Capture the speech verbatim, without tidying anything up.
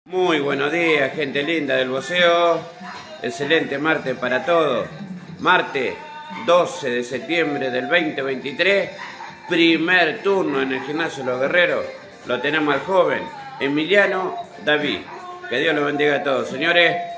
Muy buenos días, gente linda del boxeo. Excelente martes para todos. Martes doce de septiembre del veinte veintitrés. Primer turno en el gimnasio Los Guerreros. Lo tenemos al joven Emiliano David. Que Dios lo bendiga a todos, señores.